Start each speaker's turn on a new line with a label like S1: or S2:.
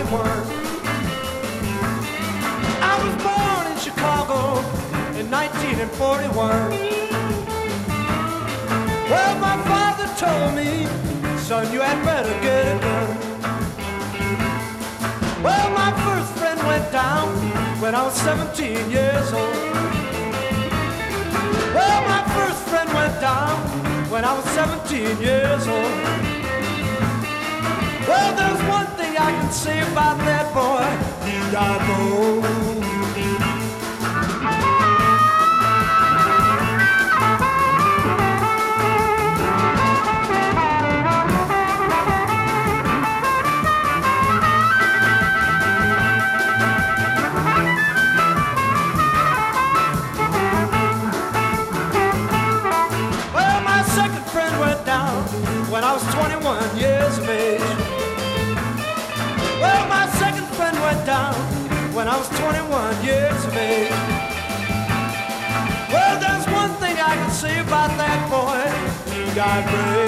S1: 41. I was born in Chicago in 1941. Well, my father told me, son, you had better get it done. Well, my first friend went down when I was 17 years old. Well, my first friend went down when I was 17 years old. Well, there's one thing I can say about that boy, he died bold. When I was 21 years of age. Well, my second friend went down when I was 21 years of age. Well, there's one thing I can say about that boy, he died brave.